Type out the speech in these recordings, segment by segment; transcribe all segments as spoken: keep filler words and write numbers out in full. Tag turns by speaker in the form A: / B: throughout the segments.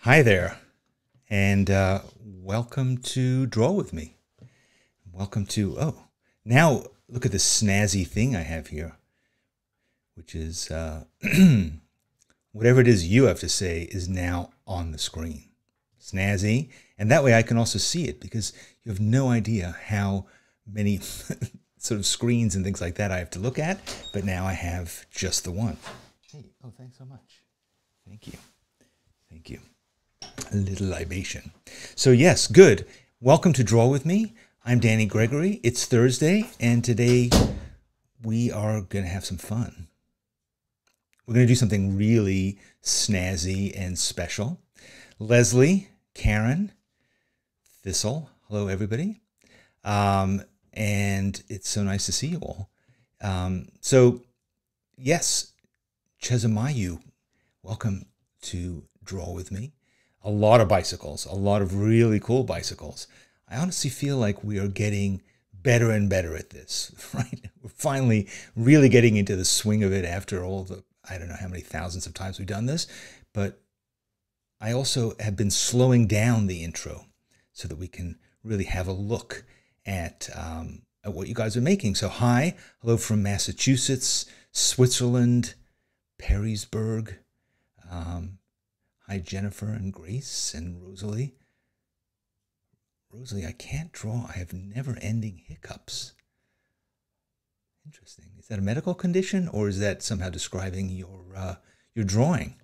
A: Hi there, and uh, welcome to Draw With Me. Welcome to, oh, now look at the snazzy thing I have here, which is uh, whatever it is you have to say is now on the screen. Snazzy, and that way I can also see it, because you have no idea how many sort of screens and things like that I have to look at, but now I have just the one. Hey, oh, thanks so much. Thank you. Thank you. A little libation. So yes, good. Welcome to Draw With Me. I'm Danny Gregory. It's Thursday, and today we are going to have some fun. We're going to do something really snazzy and special. Leslie, Karen, Thistle, hello everybody. Um, and it's so nice to see you all. Um, so yes, Chesamayu, welcome to Draw With Me. A lot of bicycles, a lot of really cool bicycles. I honestly feel like we are getting better and better at this, right? We're finally really getting into the swing of it after all the, I don't know how many thousands of times we've done this, but I also have been slowing down the intro so that we can really have a look at, um, at what you guys are making. So hi, hello from Massachusetts, Switzerland, Perrysburg. Um, hi, Jennifer and Grace and Rosalie. Rosalie, I can't draw. I have never-ending hiccups. Interesting. Is that a medical condition, or is that somehow describing your uh, your drawing?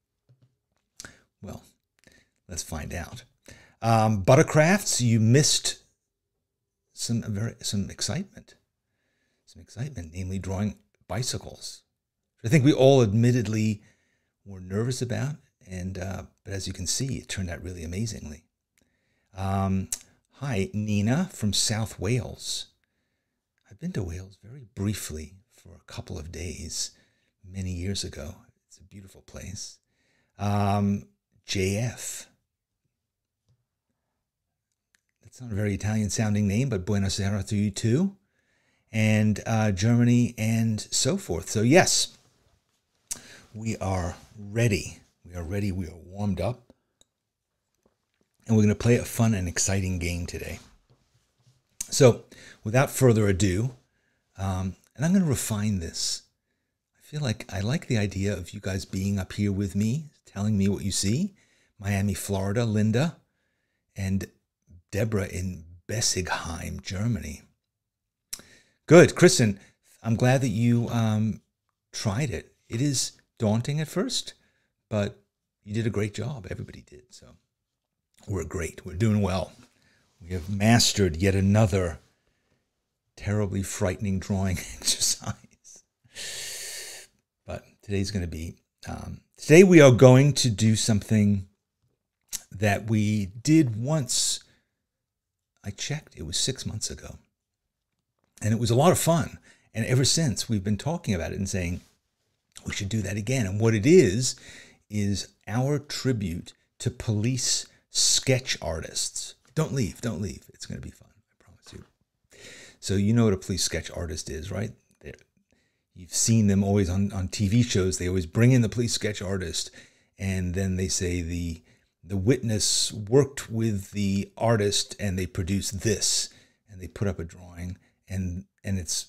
A: Well, let's find out. Um, Buttercrafts, you missed some very some excitement. Some excitement, namely drawing bicycles. I think we all admittedly were nervous about, and uh, but as you can see, it turned out really amazingly. Um, hi, Nina from South Wales. I've been to Wales very briefly for a couple of days many years ago. It's a beautiful place. Um, J F. That's not a very Italian-sounding name, but Buenos Aires to you too. And uh, Germany and so forth. So yes, we are ready. We are ready. We are warmed up. And we're going to play a fun and exciting game today. So without further ado, um, and I'm going to refine this. I feel like I like the idea of you guys being up here with me, telling me what you see. Miami, Florida, Linda, and Deborah in Bessigheim, Germany. Good. Kristen, I'm glad that you um, tried it. It is daunting at first, but you did a great job. Everybody did. So we're great. We're doing well. We have mastered yet another terribly frightening drawing exercise. But today's going to be, um, today we are going to do something that we did once. I checked, it was six months ago. And it was a lot of fun. And ever since, we've been talking about it and saying, we should do that again. And what it is, is our tribute to police sketch artists. Don't leave, don't leave. It's going to be fun, I promise you. So you know what a police sketch artist is, right? They're, you've seen them always on, on T V shows. They always bring in the police sketch artist, and then they say the, the witness worked with the artist and they produced this, and they put up a drawing, and, and it's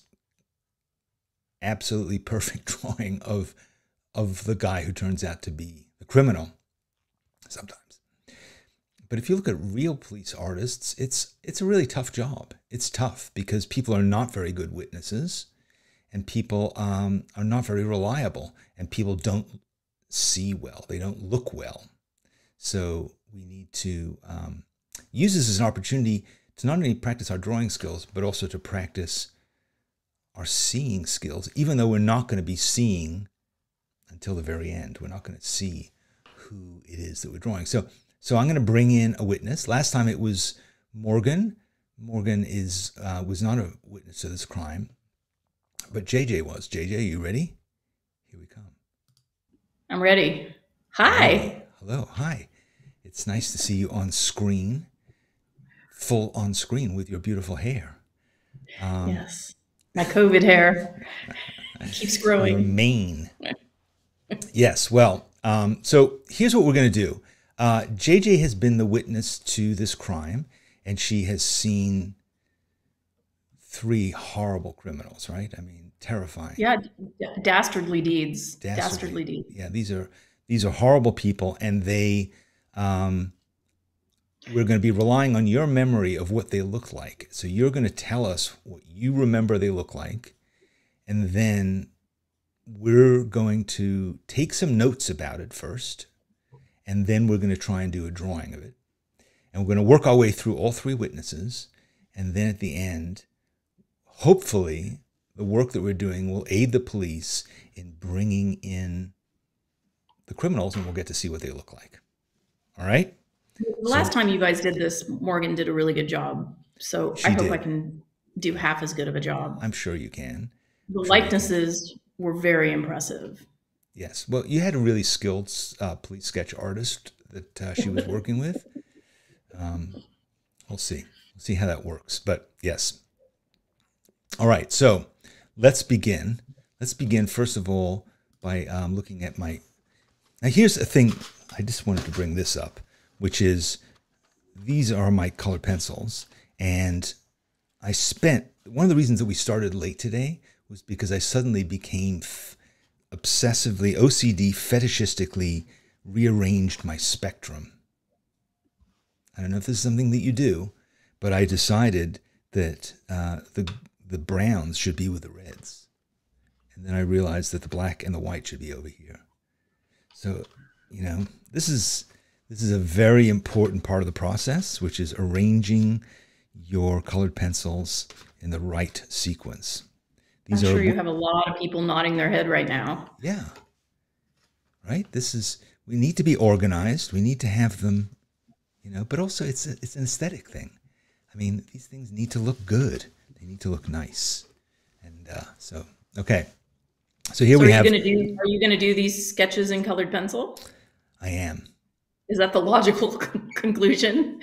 A: absolutely perfect drawing of, of the guy who turns out to be the criminal sometimes. But if you look at real police artists, it's it's a really tough job. It's tough because people are not very good witnesses, and people um, are not very reliable, and people don't see well. They don't look well. So we need to um, use this as an opportunity to not only practice our drawing skills, but also to practice our seeing skills, even though we're not going to be seeing until the very end. We're not going to see who it is that we're drawing. So. So I'm going to bring in a witness. Last time it was Morgan. Morgan is uh, was not a witness to this crime, but J J was. J J, you ready? Here we come.
B: I'm ready. Hi.
A: Hello. Hello. Hi. It's nice to see you on screen, full on screen with your beautiful hair.
B: Um, yes. My COVID hair keeps growing.
A: Your mane. Yes. Well, um, so here's what we're going to do. Uh, J J has been the witness to this crime, and she has seen three horrible criminals, right? I mean, terrifying.
B: Yeah, dastardly deeds.
A: Dastardly,
B: dastardly deeds.
A: Yeah, these are these are horrible people, and they um, we're going to be relying on your memory of what they look like. So you're going to tell us what you remember they look like, and then we're going to take some notes about it first, and then we're going to try and do a drawing of it. And we're going to work our way through all three witnesses, and then at the end, hopefully, the work that we're doing will aid the police in bringing in the criminals, and we'll get to see what they look like. All right?
B: The last so, time you guys did this, Morgan did a really good job. So I hope did. I can do half as good of a job.
A: I'm sure you can.
B: The sure likenesses were very impressive.
A: Yes. Well, you had a really skilled uh, police sketch artist that uh, she was working with. Um, we'll see. We'll see how that works. But yes. All right. So let's begin. Let's begin, first of all, by um, looking at my... Now, here's a thing. I just wanted to bring this up, which is these are my colored pencils. And I spent... One of the reasons that we started late today was because I suddenly became f obsessively, O C D, fetishistically rearranged my spectrum. I don't know if this is something that you do, but I decided that uh, the, the browns should be with the reds. And then I realized that the black and the white should be over here. So, you know, this is, this is a very important part of the process, which is arranging your colored pencils in the right sequence.
B: These I'm sure are, you have a lot of people nodding their head right now.
A: Yeah. Right? This is, we need to be organized. We need to have them, you know, but also it's, a, it's an aesthetic thing. I mean, these things need to look good. They need to look nice. And uh, so, okay. So here
B: so
A: we
B: are
A: have.
B: You gonna do, are you going to do these sketches in colored pencil?
A: I am.
B: Is that the logical conclusion?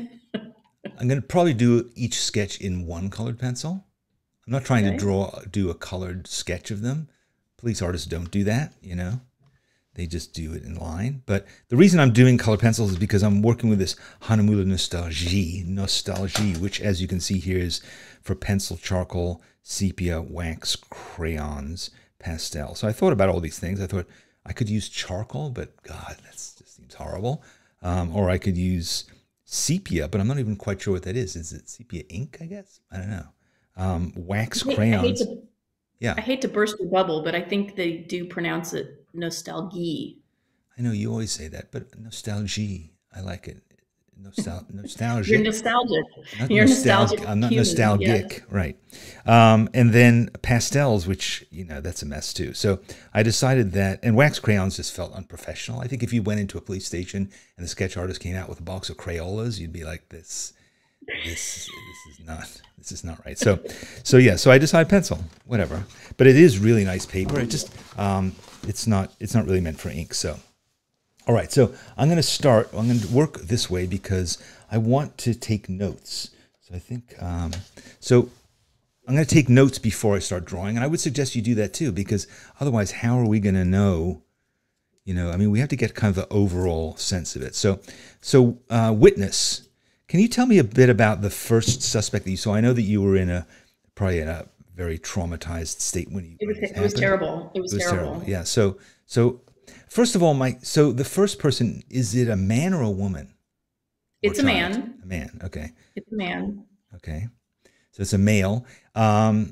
A: I'm going to probably do each sketch in one colored pencil. I'm not trying
B: okay.
A: to draw, do a colored sketch of them. Police artists don't do that, you know. They just do it in line. But the reason I'm doing colored pencils is because I'm working with this Hahnemühle Nostalgie, Nostalgie, which, as you can see here, is for pencil, charcoal, sepia, wax, crayons, pastel. So I thought about all these things. I thought I could use charcoal, but God, that just seems horrible. Um, or I could use sepia, but I'm not even quite sure what that is. Is it sepia ink, I guess? I don't know. Um, wax
B: I hate,
A: crayons.
B: I hate to,
A: yeah.
B: I hate to burst your bubble, but I think they do pronounce it nostalgie.
A: I know you always say that, but nostalgie, I like it. Nostal nostalgic.
B: You're nostalgic.
A: Not
B: You're
A: nostalgic.
B: nostalgic.
A: I'm not
B: human,
A: nostalgic,
B: yes.
A: right? Um, and then pastels, which, you know, that's a mess too. So I decided that, and wax crayons just felt unprofessional. I think if you went into a police station and the sketch artist came out with a box of Crayolas, you'd be like, this, this, this is not, this is not right. So, so yeah. So I decided pencil, whatever. But it is really nice paper. It just, um, it's not, it's not really meant for ink. So. All right, so I'm going to start, I'm going to work this way because I want to take notes. So I think, um, so I'm going to take notes before I start drawing. And I would suggest you do that too, because otherwise, how are we going to know, you know, I mean, we have to get kind of the overall sense of it. So, so uh, witness, can you tell me a bit about the first suspect that you saw? I know that you were in a, probably in a very traumatized state when you-
B: It was,
A: when it,
B: it was terrible. It was,
A: it was
B: terrible.
A: terrible. Yeah, so, so, First of all, Mike, so the first person, is it a man or a woman?
B: It's a man.
A: A man, okay.
B: It's a man.
A: Okay. So it's a male. Um,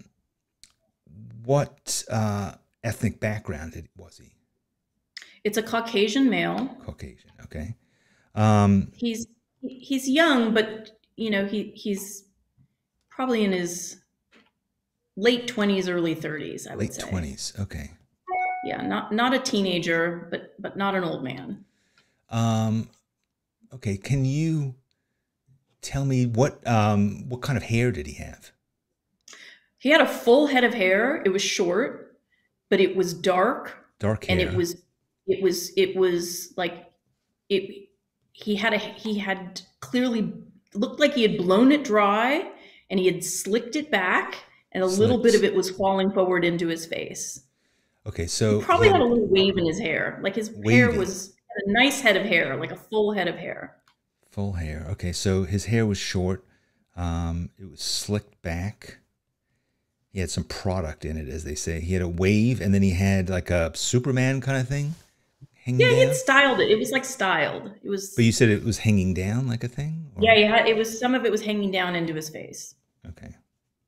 A: what uh, ethnic background did, was he?
B: It's a Caucasian male.
A: Caucasian, okay. Um,
B: he's he's young, but, you know, he he's probably in his late twenties, early thirties, I would say.
A: Late twenties, okay.
B: Yeah, not not a teenager, but but not an old man.
A: Um, okay, can you tell me what um what kind of hair did he have?
B: He had a full head of hair. It was short, but it was dark.
A: Dark hair.
B: And it was it was it was like it. He had a he had clearly looked like he had blown it dry, and he had slicked it back, and a Slicked. little bit of it was falling forward into his face.
A: Okay, so
B: he probably he had, had a little wave in his hair. Like his wavy. hair was a nice head of hair, like a full head of hair.
A: Full hair. Okay, so his hair was short. Um, it was slicked back. He had some product in it, as they say. He had a wave, and then he had like a Superman kind of thing hanging
B: Yeah, he had
A: down.
B: styled it. It was like styled. It
A: But
B: was
A: you said it was hanging down like a thing?
B: yeah,
A: Or
B: yeah. It was some of it was hanging down into his face.
A: okay.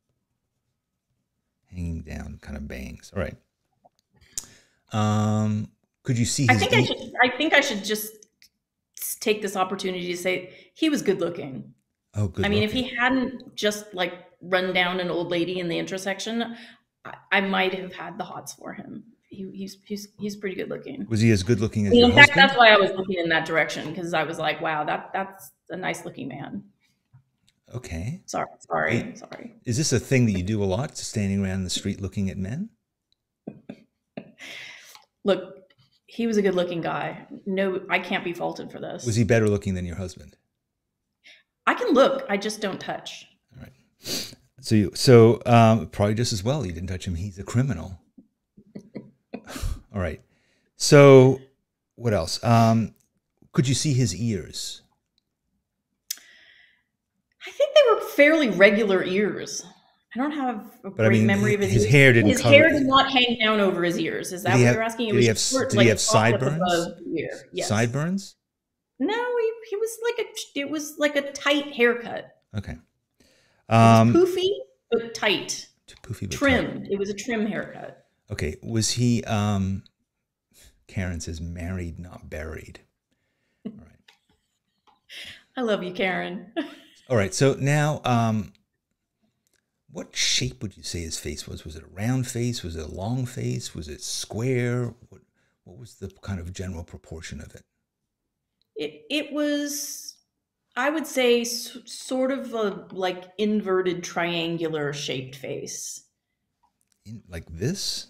A: Hanging down kind of bangs. All right. Um, could you see
B: I
A: his
B: think I
A: e
B: should. I think I should just take this opportunity to say he was good looking.
A: Oh, good
B: I mean, if
A: looking.
B: he hadn't just like run down an old lady in the intersection, I, I might have had the hots for him. He, he's he's he's pretty good looking.
A: Was he as good looking
B: I
A: as
B: mean,
A: your
B: in fact,
A: husband?
B: that's why I was looking in that direction because I was like, wow, that that's a nice looking man.
A: Okay.
B: Sorry,
A: I-
B: sorry, sorry.
A: Is this a thing that you do a lot, standing around the street looking at men?
B: Look, he was a good looking guy. No, I can't be faulted for
A: Was
B: this.
A: he better looking than your husband?
B: I can look, I just don't touch.
A: All right. So, you, so um, probably just as well you didn't touch him. He's a criminal. All right. So, what else? Um, could you see his ears?
B: I think they were fairly regular ears. I don't have a
A: But I
B: great
A: mean,
B: memory of his,
A: his
B: ears.
A: hair didn't
B: His
A: cover.
B: hair did not hang down over his ears. Is that
A: Did
B: what
A: he have?
B: you're asking? It
A: Did
B: was
A: he have?
B: just short,
A: Did
B: like
A: he have
B: a top lip
A: sideburns?
B: above the ear. Yes.
A: Sideburns?
B: No, he, he was like a. It was like a tight haircut.
A: Okay.
B: It was
A: Um,
B: poofy but tight,
A: poofy but tight.
B: trimmed. It was a trim haircut.
A: Okay. Was he? Um, Karen says married, not buried. All right.
B: I love you, Karen.
A: All right. So now, um, what shape would you say his face was? Was it a round face? Was it a long face? Was it square? What, what was the kind of general proportion of it?
B: It it was, I would say, s- sort of a like inverted triangular shaped face.
A: In, like this?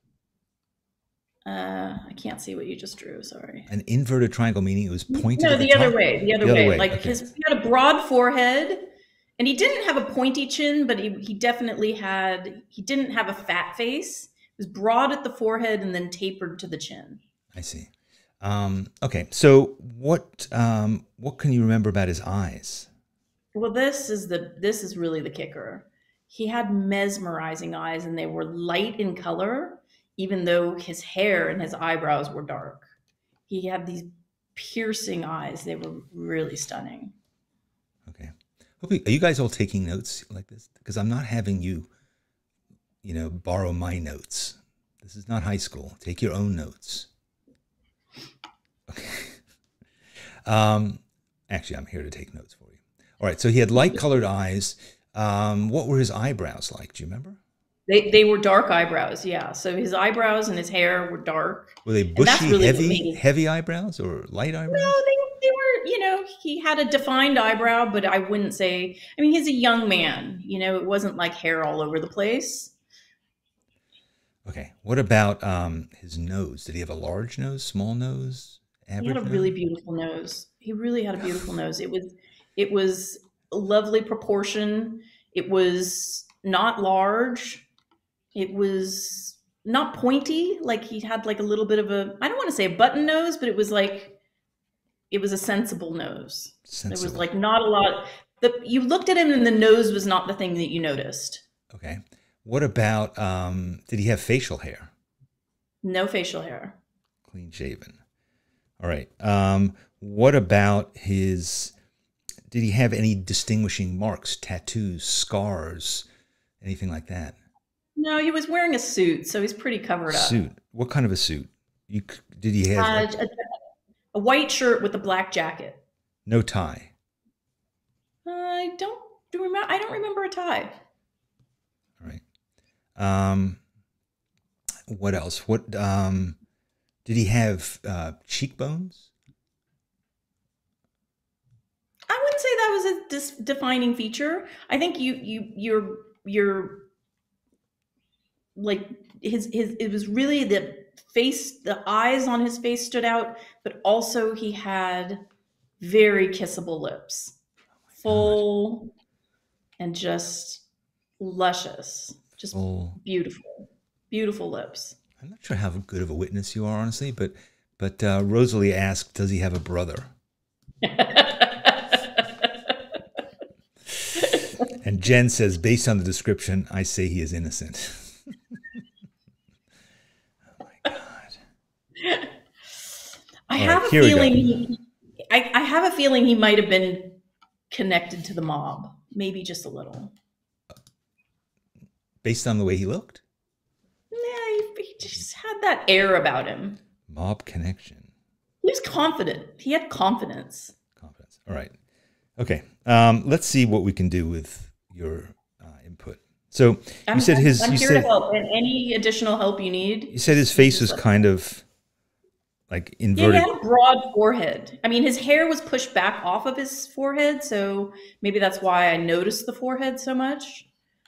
B: Uh, I can't see what you just drew. Sorry.
A: An inverted triangle, meaning it was pointed
B: No,
A: at the
B: the other
A: top?
B: way. The other
A: The other
B: way.
A: way,
B: Like
A: okay.
B: his, he had a broad forehead, and he didn't have a pointy chin, but he, he definitely had. He didn't have a fat face. It was broad at the forehead and then tapered to the chin.
A: I see. Um, okay, so what um, what can you remember about his eyes?
B: Well, this is the this is really the kicker. He had mesmerizing eyes, and they were light in color, even though his hair and his eyebrows were dark. He had these piercing eyes. They were really stunning.
A: Okay. Hope you, are you guys all taking notes like this? Because I'm not having you, you know, borrow my notes. This is not high school. Take your own notes. Okay. Um, actually, I'm here to take notes for you. All right. So he had light-colored eyes. Um, what were his eyebrows like? Do you remember?
B: They they were dark eyebrows, yeah. So his eyebrows and his hair were dark.
A: Were they
B: And that's
A: bushy,
B: really what
A: heavy,
B: made it.
A: heavy eyebrows or light
B: No,
A: eyebrows?
B: they they were, you know, he had a defined eyebrow, but I wouldn't say. I mean, he's a young man. You know, it wasn't like hair all over the place.
A: Okay. What about um, his nose? Did he have a large nose, small nose,
B: He had
A: average
B: a
A: nose?
B: really beautiful nose. He really had a beautiful nose. It was it was a lovely proportion. It was not large. It was not pointy. Like he had like a little bit of a, I don't want to say a button nose, but it was like it was a sensible nose. There was
A: Sensible.
B: like not a lot. The you looked at him and the nose was not the thing that you noticed.
A: Okay. What about, um, did he have facial hair?
B: No facial hair.
A: Clean shaven. All right. Um, what about his, did he have any distinguishing marks, tattoos, scars, anything like that?
B: No, he was wearing a suit, so he's pretty covered up.
A: Suit. What kind of a suit? You c- did he have
B: Uh,
A: like,
B: a, a white shirt with a black jacket.
A: no tie?
B: I don't do remember. I don't remember a tie.
A: All right. Um, what else? What um, did he have? Uh, cheekbones?
B: I wouldn't say that was a dis- defining feature. I think you you you're you're like his his it was really the face, the eyes on his face stood out, but also he had very kissable lips, full and just luscious, just
A: Full.
B: beautiful, beautiful lips.
A: I'm not sure how good of a witness you are, honestly, but But uh, Rosalie asked, does he have a brother? And Jen says, based on the description, I say he is innocent. Oh my God.
B: I
A: All
B: have
A: right,
B: a
A: here we go.
B: feeling he, I, I have a feeling he might have been connected to the mob, maybe just a little.
A: Based on the way he looked?
B: Yeah, he, he just had that air about him.
A: Mob connection.
B: He was confident. He had confidence.
A: Confidence. All right. Okay. Um, let's see what we can do with your uh, input. So you
B: I'm,
A: said his.
B: I'm
A: you
B: here
A: said,
B: to help. And any additional help you need.
A: You said his face was kind of like inverted.
B: Yeah, he had a broad forehead. I mean, his hair was pushed back off of his forehead, so maybe that's why I noticed the forehead so much.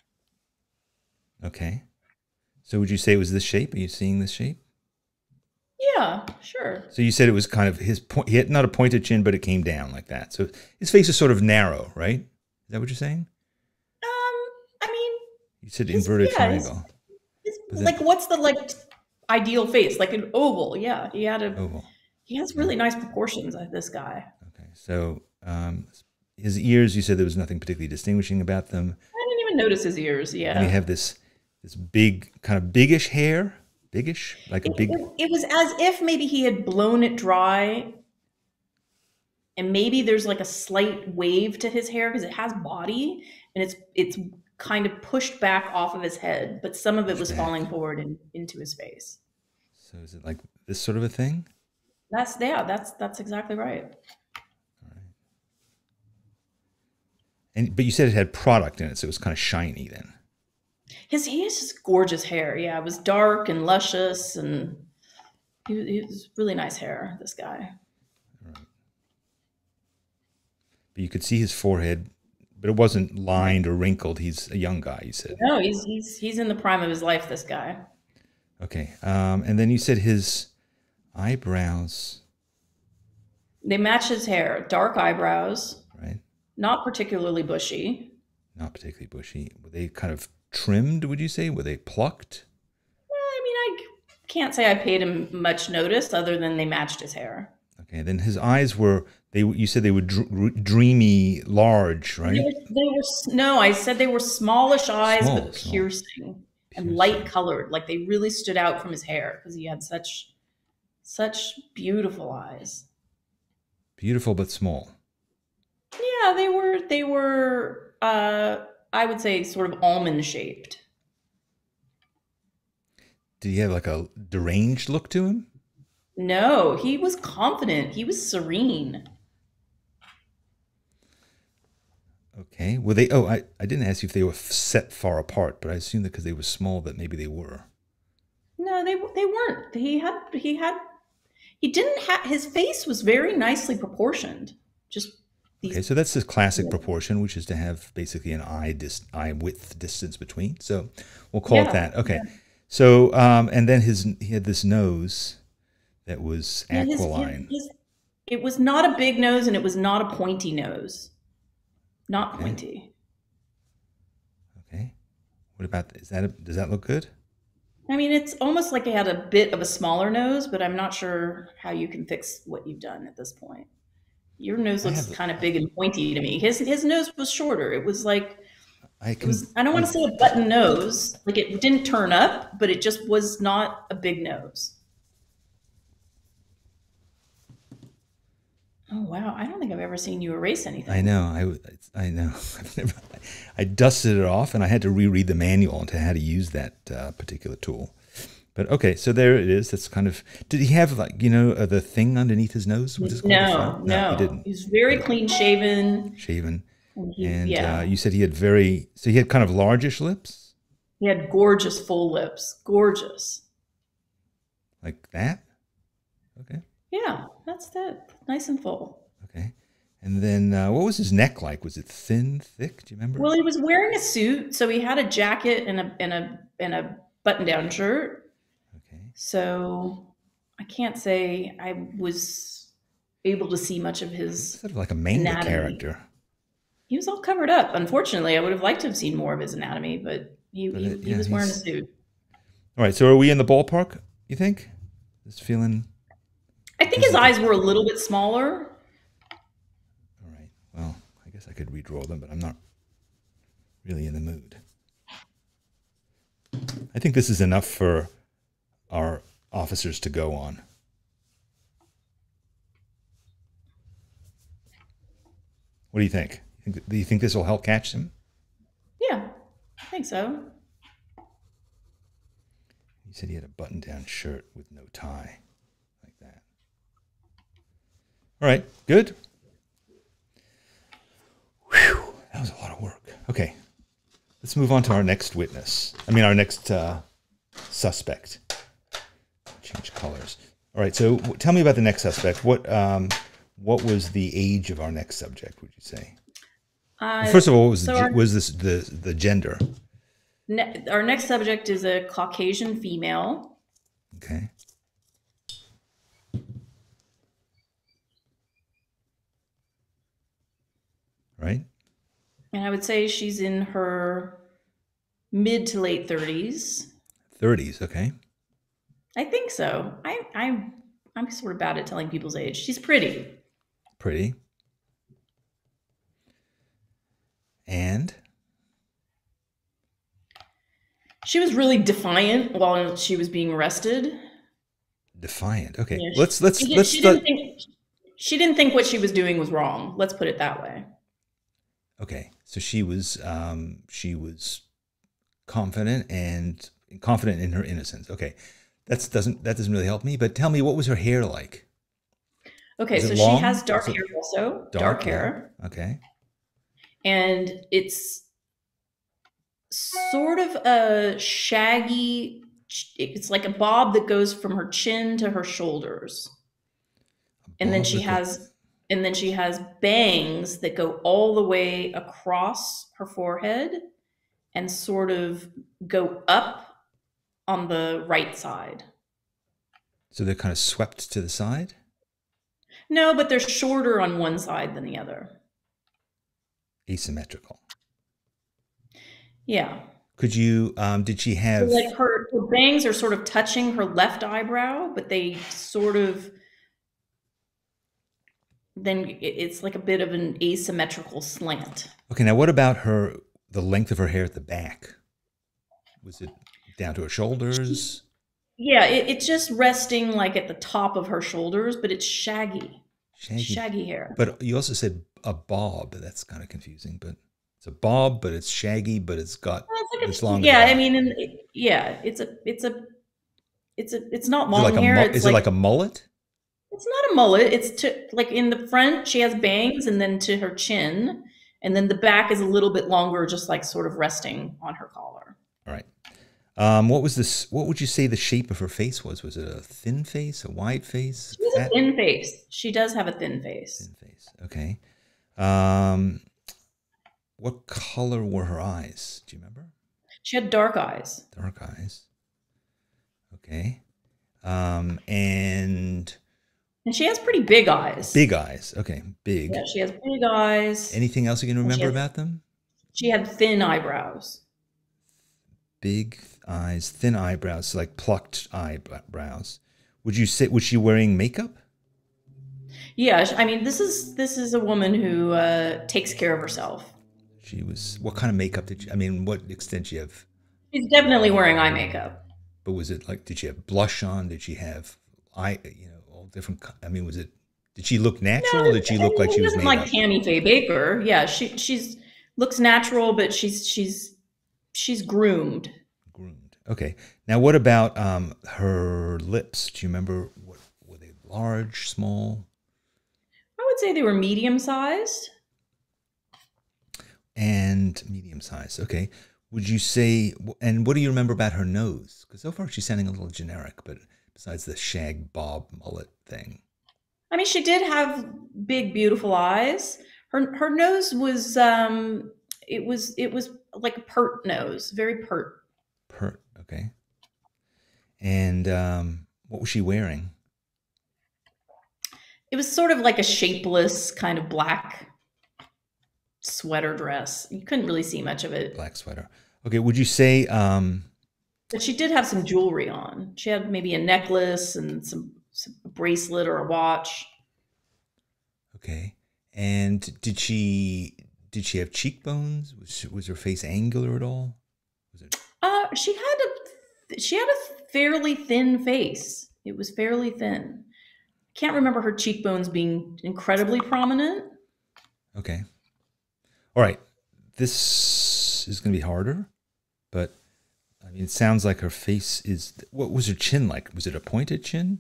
A: Okay. So would you say it was this shape? Are you seeing this shape?
B: Yeah, sure.
A: So you said it was kind of his point. He had not a pointed chin, but it came down like that. So his face is sort of narrow, right? Is that what you're saying?
B: Um, I mean,
A: you said
B: his,
A: inverted
B: yeah,
A: triangle.
B: his, his,
A: then,
B: like, what's the like ideal face? Like an oval. Yeah, he had a
A: oval.
B: He has really yeah. nice proportions. Like this guy.
A: Okay, so um, his ears. You said there was nothing particularly distinguishing about them.
B: I didn't even notice his ears. Yeah.
A: And he have this this big kind of biggish hair. Biggish, like a
B: it,
A: big.
B: It, it was as if maybe he had blown it dry, and maybe there's like a slight wave to his hair because it has body, and it's it's kind of pushed back off of his head, but some of it was falling forward and into his face.
A: So is it like this sort of a thing?
B: That's yeah, that's that's exactly right.
A: All right. And but you said it had product in it, so it was kind of shiny then.
B: His he has just gorgeous hair. Yeah, it was dark and luscious, and he, he was really nice hair. This guy.
A: All right. But you could see his forehead, but it wasn't lined or wrinkled. He's a young guy. You said.
B: No, he's he's he's in the prime of his life. This guy.
A: Okay, um, and then you said his eyebrows.
B: They match his hair. Dark eyebrows.
A: Right.
B: Not particularly bushy.
A: Not particularly bushy. Were they kind of trimmed, would you say? Were they plucked?
B: I mean, I can't say I paid him much notice other than they matched his hair.
A: Okay, then his eyes were, they. You said they were dr dreamy, large, right?
B: They were, they were, no, I said they were smallish eyes,
A: small,
B: but
A: small.
B: piercing, piercing and light colored. Like they really stood out from his hair because he had such, such beautiful eyes.
A: Beautiful, but small.
B: Yeah, they were, they were, uh, I would say sort of almond shaped.
A: Did he have like a deranged look to him?
B: No, he was confident. He was serene.
A: Okay. Were they, oh, I, I didn't ask you if they were set far apart, but I assumed that because they were small that maybe they were.
B: No, they they weren't. He had, he had, he didn't have, his face was very nicely proportioned. Just these.
A: Okay, so that's the classic proportion, which is to have basically an eye dis eye width distance between. So we'll call
B: Yeah,
A: it that. Okay.
B: yeah.
A: So um, and then his he had this nose that was
B: Yeah, his-
A: aquiline.
B: his- his- it was not a big nose and it was not a pointy nose. Not
A: Okay.
B: pointy.
A: Okay. What about is that? A, does that look good?
B: I mean, it's almost like he had a bit of a smaller nose, but I'm not sure how you can fix what you've done at this point. Your nose
A: I
B: looks
A: have-
B: kind of big and pointy to me. His his nose was shorter. It was like
A: I
B: it
A: can.
B: was. I don't want to say a button nose. Like it didn't turn up, but it just was not a big nose. Oh wow! I don't think I've ever seen you erase anything.
A: I know. I I know. I've never, I dusted it off, and I had to reread the manual on how to use that uh, particular tool. But okay, so there it is. That's kind of. Did he have like you know uh, the thing underneath his nose? What is it called?
B: No, no,
A: he didn't.
B: He was very clean shaven.
A: Shaven.
B: And, he,
A: And
B: yeah,
A: uh, you said he had very. So he had kind of largish lips,
B: he had gorgeous full lips. Gorgeous.
A: like that. Okay.
B: Yeah, that's it. Nice and full.
A: Okay. And then uh, what was his neck like? Was it thin, thick? Do you remember?
B: Well, he was wearing a suit, so he had a jacket and a and a and a button-down shirt.
A: Okay.
B: So I can't say I was able to see much of his.
A: Sort of like a manga
B: anatomy.
A: character.
B: He was all covered up. Unfortunately, I would have liked to have seen more of his anatomy, but he
A: But
B: he,
A: it-
B: he
A: yeah,
B: was wearing a
A: he's-
B: suit.
A: All right. So are we in the ballpark? You think? Just feeling.
B: his
A: Wasn't
B: eyes
A: the-
B: were a little bit smaller.
A: All right. Well, I guess I could redraw them, but I'm not really in the mood. I think this is enough for our officers to go on. What do you think? Do you think this will help catch them?
B: Yeah, I think so.
A: He said he had a button-down shirt with no tie, like that. All right, good. Whew, that was a lot of work. Okay, let's move on to our next witness. I mean, our next uh, suspect. Change colors. All right, so tell me about the next suspect. What um, what was the age of our next subject? Would you say?
B: Uh,
A: Well, first of all, what was
B: so
A: the,
B: our,
A: was this the the gender?
B: ne- our next subject is a Caucasian female.
A: Okay. Right.
B: And I would say she's in her mid to late thirties.
A: thirties. Okay.
B: I think so. I, I, I'm sort of bad at telling people's age. She's pretty.
A: Pretty. And
B: she was really defiant while she was being arrested.
A: Defiant. Okay.
B: Yeah, she,
A: let's let's
B: she,
A: let's
B: she
A: start.
B: didn't think she didn't think what she was doing was wrong. Let's put it that way.
A: Okay. So she was um she was confident and confident in her innocence. Okay. That's doesn't that doesn't really help me, but tell me, what was her hair like?
B: Okay,
A: Is
B: so
A: it
B: she
A: long?
B: has dark
A: Is it
B: hair also. Dark,
A: dark
B: hair.
A: Okay.
B: And it's sort of a shaggy, it's like a bob that goes from her chin to her shoulders. And then
A: Bob
B: she
A: with the-
B: has and then she has bangs that go all the way across her forehead and sort of go up on the right side.
A: So they're kind of swept to the side?
B: No, but they're shorter on one side than the other.
A: Asymmetrical.
B: Yeah.
A: Could you um did she have
B: So like her, her bangs are sort of touching her left eyebrow, but they sort of then it- it's like a bit of an asymmetrical slant.
A: Okay, now what about her the length of her hair at the back? Was it down to her shoulders?
B: Yeah, it, it's just resting like at the top of her shoulders, but it's shaggy.
A: Shaggy.
B: Shaggy hair.
A: But you also said a bob. That's kind of confusing, but it's a bob, but it's shaggy, but it's got
B: Well, it's like a-
A: it's long.
B: yeah, I mean, in, yeah, it's a, it's a, it's a, it's not
A: Is it
B: long
A: like a
B: hair.
A: mu-
B: It's
A: is it like a mullet?
B: It's not a mullet. It's to like in the front, she has bangs, and then to her chin, and then the back is a little bit longer, just like sort of resting on her collar.
A: All right. Um, what was this? What would you say the shape of her face was? Was it a thin face, a wide face?
B: She has
A: fat-
B: a thin face. She does have a thin face.
A: Thin face. Okay. Um, what color were her eyes? Do you remember?
B: She had dark eyes.
A: Dark eyes. Okay. Um, and
B: And she has pretty big eyes.
A: big eyes. Okay, big.
B: Yeah, she has big eyes.
A: Anything else you can remember
B: has-
A: about them?
B: She had thin eyebrows.
A: Big eyes, thin eyebrows, like plucked eyebrows. Would you say was she wearing makeup?
B: Yeah, sh- I mean, this is this is a woman who uh, takes care of herself.
A: She was. What kind of makeup did she? I mean, what extent did she have?
B: She's definitely wearing eye makeup.
A: But was it like? Did she have blush on? Did she have eye? You know, all different. co- I mean, was it? Did she look natural? or did she look like she was
B: It
A: made
B: wasn't
A: up?
B: like Tammy Faye Baker. Yeah, she she's looks natural, but she's she's she's groomed.
A: Groomed. Okay. Now, what about um her lips? Do you remember? What were they? Large, small,
B: I would say they were medium sized.
A: and medium size. Okay. Would you say? And what do you remember about her nose? Because so far she's sounding a little generic, but besides the shag bob mullet thing.
B: I mean, she did have big, beautiful eyes. Her her nose was um it was it was like a pert nose, very pert.
A: Pert. Okay. And um, what was she wearing?
B: It was sort of like a shapeless kind of black sweater dress. You couldn't really see much of it.
A: Black sweater. Okay. Would you say? Um,
B: But she did have some jewelry on. She had maybe a necklace and some a bracelet or a watch.
A: Okay. And did she did she have cheekbones? Was she, was her face angular at all? Was it?
B: Uh, she had a she had a fairly thin face. It was fairly thin. Can't remember her cheekbones being incredibly prominent.
A: Okay. All right. This is going to be harder, but I mean, it sounds like her face is. What was her chin like? Was it a pointed chin?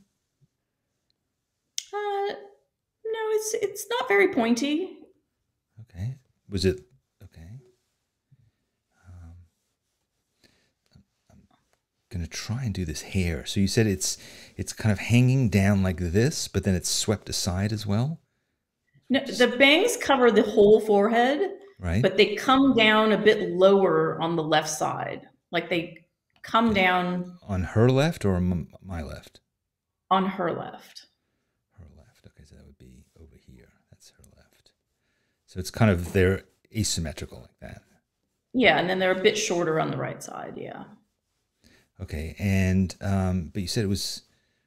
B: Uh, no, it's it's not very pointy.
A: Okay. Was it okay? Um, I'm, I'm gonna try and do this hair. So you said it's it's kind of hanging down like this, but then it's swept aside as well.
B: No, the bangs cover the whole forehead,
A: Right.
B: but they come down a bit lower on the left side. Like they come
A: Okay.
B: down
A: On her left or m- my left?
B: on her left.
A: Her left. Okay, so that would be over here. That's her left. So it's kind of they're asymmetrical like that.
B: Yeah, and then they're a bit shorter on the right side. Yeah.
A: Okay, and um, but you said it was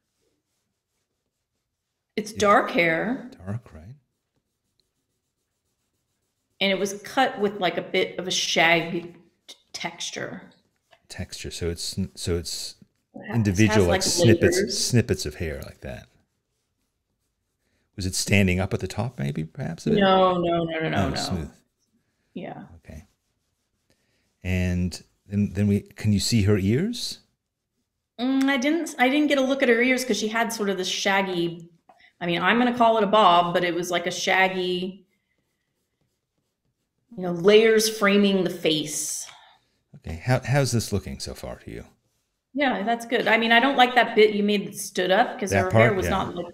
B: It's dark hair,
A: dark, right?
B: and it was cut with like a bit of a shag texture.
A: Texture. So it's so it's
B: It has-
A: individual
B: has,
A: like,
B: like,
A: snippets
B: layers.
A: snippets of hair like that. Was it standing up at the top, maybe perhaps? of it?
B: No, no, no, no, no,
A: Oh,
B: no.
A: smooth.
B: Yeah.
A: Okay. And then then we can you see her ears?
B: Mm, I didn't. I didn't get a look at her ears because she had sort of this shaggy. I mean, I'm going to call it a bob, but it was like a shaggy, you know, layers framing the face.
A: Okay. How how's this looking so far to you?
B: Yeah, that's good. I mean, I don't like that bit you made that stood up because
A: That
B: her
A: part?
B: hair was
A: Yeah.
B: not like.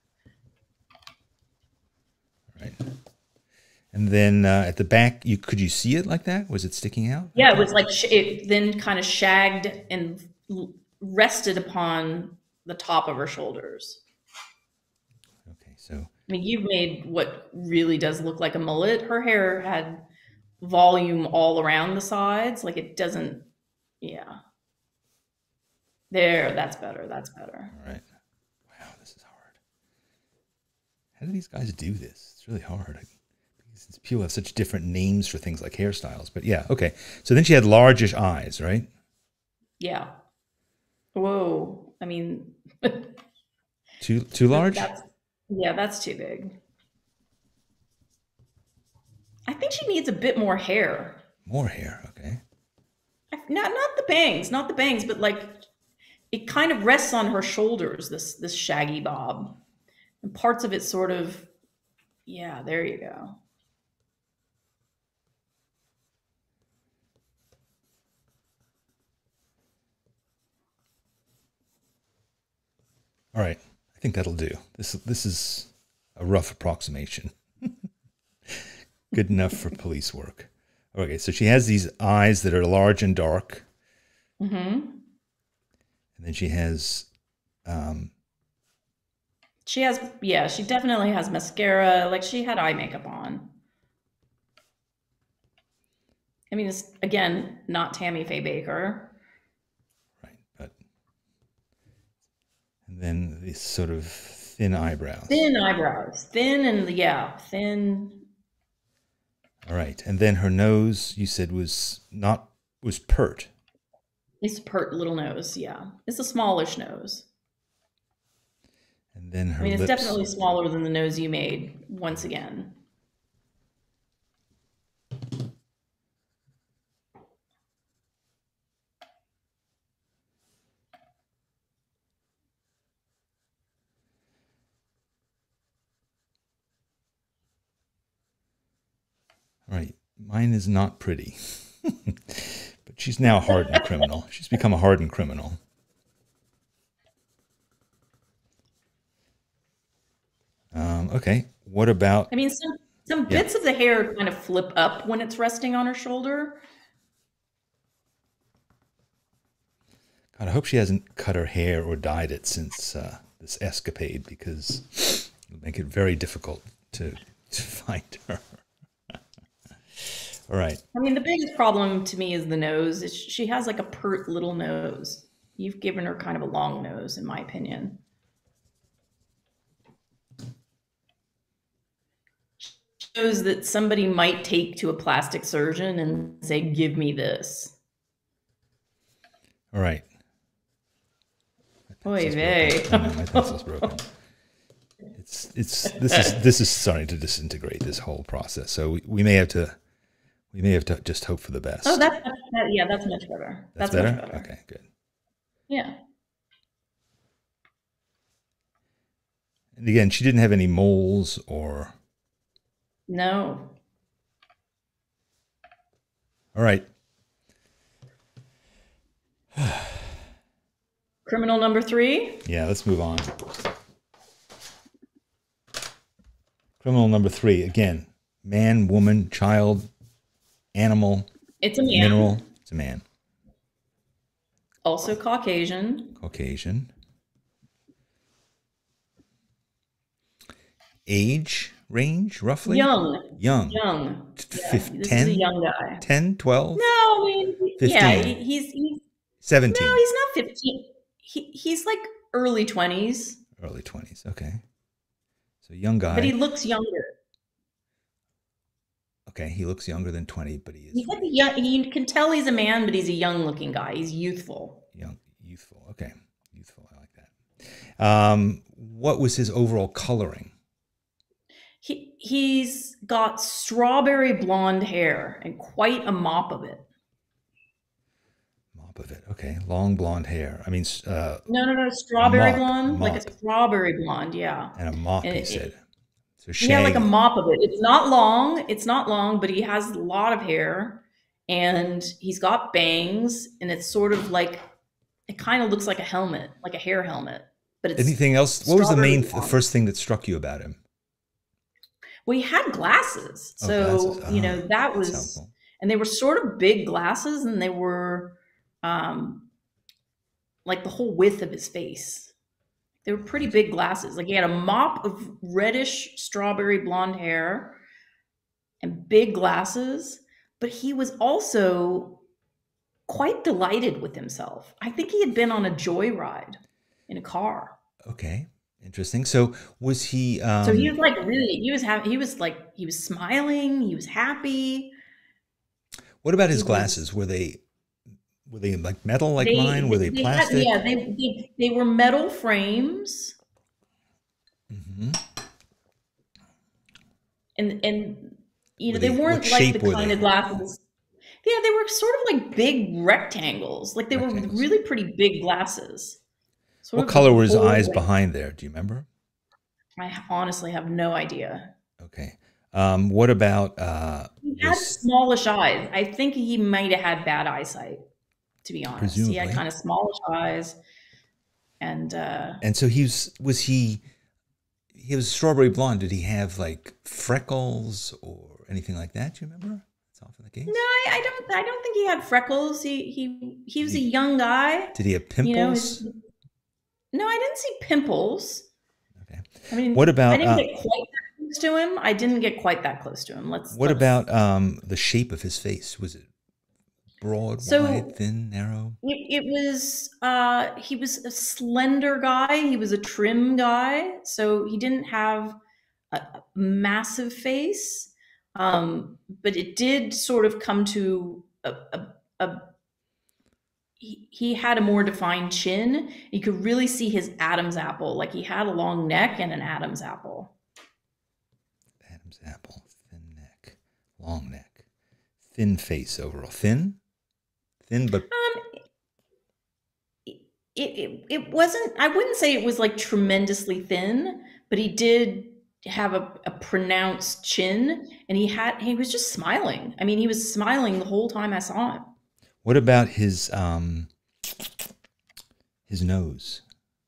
A: Right. And then uh, at the back, you could you see it like that? Was it sticking out?
B: Yeah, it was like sh- it then kind of shagged and l- rested upon the top of her shoulders.
A: Okay. So
B: I mean, you've made what really does look like a mullet. Her hair had volume all around the sides. Like it doesn't, yeah. There, that's better. That's better.
A: all right. Wow, this is hard. How do these guys do this? It's really hard. Because people have such different names for things like hairstyles. But yeah, okay. So then she had largish eyes, right?
B: Yeah. Whoa. I mean,
A: Too too large?
B: that's, yeah, that's too big. I think she needs a bit more hair.
A: More hair, okay.
B: Not not the bangs, not the bangs, but like it kind of rests on her shoulders, this this shaggy bob. And parts of it sort of, yeah, there you go.
A: All right. I think that'll do. This this is a rough approximation. Good enough for police work. Okay, so she has these eyes that are large and dark.
B: Mm-hmm.
A: And then she has um
B: She has, yeah, she definitely has mascara. Like she had eye makeup on. I mean, it's again not Tammy Faye Baker.
A: right, but and then these sort of thin eyebrows.
B: Thin eyebrows, thin and yeah, thin.
A: All right. And then her nose you said was not was pert.
B: It's a pert little nose. Yeah, it's a smallish nose.
A: And then her
B: I mean, it's
A: lips.
B: definitely smaller than the nose you made. Once again.
A: All right. Mine is not pretty. But she's now a hardened criminal. She's become a hardened criminal. Um, okay. What about
B: I mean, some some
A: Yeah.
B: bits of the hair kind of flip up when it's resting on her shoulder.
A: God, I hope she hasn't cut her hair or dyed it since uh, this escapade because it would make it very difficult to, to find her. All right.
B: I mean, the biggest problem to me is the nose. It's, she has like a pert little nose. You've given her kind of a long nose, in my opinion. shows that somebody might take to a plastic surgeon and say, "Give me this."
A: All right.
B: Oy vey.
A: Oh, no, my pencil's broken. It's it's this is this is starting to disintegrate, this whole process. So we, we may have to we may have to just hope for the best.
B: Oh, that's that, yeah, that's much better.
A: That's,
B: that's
A: better?
B: much better.
A: Okay, good.
B: Yeah.
A: And again, she didn't have any moles or.
B: No.
A: All right.
B: Criminal number three.
A: Yeah, let's move on. Criminal number three. Again, man, woman, child, animal.
B: It's a man.
A: Mineral. It's a man.
B: Also Caucasian.
A: Caucasian. Age range, roughly?
B: Young.
A: Young.
B: Young. Yeah,
A: Fif-
B: this
A: ten?
B: is a young guy.
A: ten, twelve?
B: No, I mean,
A: fifteen.
B: yeah, he- he's, he's
A: seventeen.
B: no, he's not fifteen. He, he's like early twenties.
A: Early twenties, okay. So young guy.
B: But he looks younger.
A: Okay, he looks younger than twenty, but he is
B: He's like a young, you can tell he's a man, but he's a young looking guy. He's youthful.
A: young, youthful. Okay, youthful. I like that. Um, what was his overall coloring?
B: He, he's got strawberry blonde hair and quite a mop of it.
A: Mop of it. Okay, long blonde hair. I mean, uh,
B: No, no, no, strawberry
A: mop,
B: blonde, like
A: mop.
B: a strawberry blonde, yeah.
A: and a mop,
B: And
A: he
B: it-
A: said. So
B: Yeah, like a
A: shaggy.
B: mop of it. It's not long. It's not long, but he has a lot of hair, and he's got bangs, and it's sort of like it kind of looks like a helmet, like a hair helmet. But it's
A: Anything else? What was the
B: strawberry
A: main,
B: blonde.
A: the first thing that struck you about him?
B: Well, he had glasses,
A: Oh,
B: so
A: glasses.
B: you
A: Ah,
B: know that
A: that's
B: was,
A: helpful.
B: and they were sort of big glasses, and they were um, like the whole width of his face. They were pretty big glasses. Like he had a mop of reddish strawberry blonde hair and big glasses, but he was also quite delighted with himself. I think he had been on a joyride in a car.
A: Okay, interesting. So was he? Um,
B: So he was like really, he was having, he was like, he was smiling, he was happy.
A: what about his
B: he was-
A: glasses? Were they, were they like metal, like
B: They-
A: mine? Were they,
B: had-
A: plastic?
B: yeah, they, they they were metal frames,
A: hmm
B: and and you know
A: Were
B: they,
A: they-
B: weren't
A: what
B: like
A: shape
B: the
A: were
B: kind
A: they?
B: of glasses. Yeah, they were sort of like big rectangles. Like they
A: Rectangles.
B: were really pretty big glasses. Sort
A: What
B: of
A: color were his
B: old,
A: eyes
B: like-
A: behind there? Do you remember?
B: I honestly have no idea.
A: Okay. Um, what about? Uh,
B: He had
A: was,
B: smallish eyes. I think he might have had bad eyesight, to be honest. He had
A: Presumably.
B: kind of smallish eyes. And uh,
A: and so he was. Was he? He was strawberry blonde. Did he have like freckles or anything like that? Do you remember? That's often the case.
B: no, I, I don't. I don't think he had freckles. He he he was a
A: He-
B: young guy.
A: Did he have pimples?
B: You know, his- no, I didn't see pimples.
A: Okay.
B: I mean,
A: What about,
B: I didn't
A: uh,
B: get quite that close to him. I didn't get quite that close to him. Let's.
A: What
B: let's-
A: about um, the shape of his face? Was it broad,
B: So-
A: wide, thin, narrow?
B: It, it was. Uh, he was a slender guy. He was a trim guy. So he didn't have a, a massive face, um, but it did sort of come to a. a, a he, he had a more defined chin. You could really see his Adam's apple. Like he had a long neck and an Adam's apple.
A: Adam's apple, thin neck, long neck, thin face overall. Thin, thin, but
B: Um, it, it it wasn't. I wouldn't say it was like tremendously thin, but he did have a, a pronounced chin, and he had he was just smiling. I mean, he was smiling the whole time I saw him.
A: what about his um, his nose?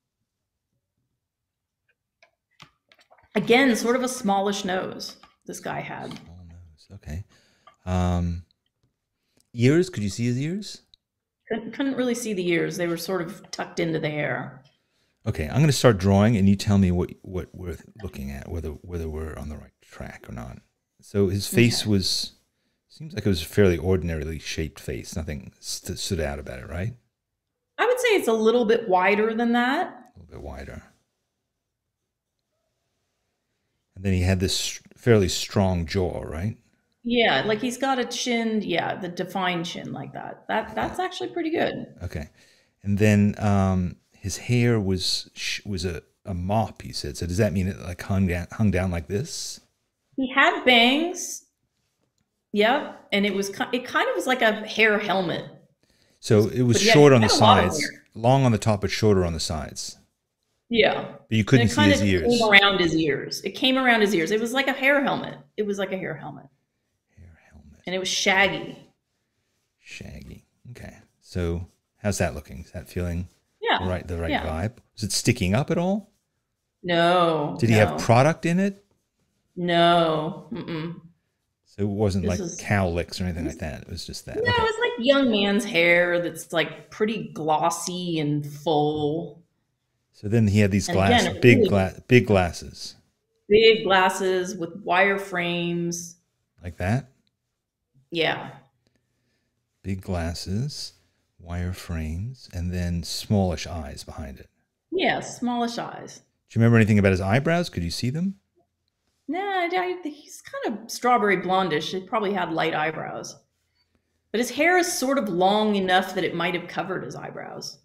B: Again, sort of a smallish nose. This guy had.
A: Small nose. Okay. Um, ears? Could you see his ears?
B: Couldn't, couldn't really see the ears. They were sort of tucked into the hair.
A: Okay, I'm going to start drawing, and you tell me what what we're looking at, whether whether we're on the right track or not. So his face
B: Okay.
A: was seems like it was a fairly ordinarily shaped face. Nothing st- stood out about it, right?
B: I would say it's a little bit wider than that.
A: A little bit wider. And then he had this fairly strong jaw, right?
B: Yeah, like he's got a chin, yeah, the defined chin like that. That that's actually pretty good.
A: Okay. And then um, his hair was was a, a mop, you said. So does that mean it like hung down, hung down like this?
B: He had bangs. Yep, and it was it kind of was like a hair helmet.
A: So it was
B: But yeah,
A: short
B: he
A: on the
B: had a lot of
A: sides,
B: hair.
A: long on the top, but shorter on the sides.
B: Yeah.
A: But you
B: And
A: couldn't
B: it
A: see
B: kind
A: his
B: of came
A: ears.
B: around his ears. It came around his ears. It was like a hair helmet. It was like a hair helmet.
A: Hair helmet.
B: And it was shaggy.
A: Shaggy. Okay. So how's that looking? Is that feeling
B: Yeah.
A: the right the right
B: Yeah.
A: vibe? Was it sticking up at all?
B: No.
A: Did he
B: no,
A: have product in it?
B: No. Mm-mm.
A: So it wasn't
B: This
A: like
B: is
A: cow licks or anything like that. It was just that.
B: no,
A: Okay.
B: it's like young man's hair that's like pretty glossy and full.
A: So then he had these
B: And
A: glass,
B: again,
A: big
B: really
A: glass, big glasses
B: big glasses with wire frames.
A: like that.
B: Yeah.
A: Big glasses, wire frames, and then smallish eyes behind it.
B: Yeah, smallish eyes.
A: Do you remember anything about his eyebrows? Could you see them?
B: Nah, I, I, he's kind of strawberry blondish. He probably had light eyebrows. But his hair is sort of long enough that it might have covered his eyebrows.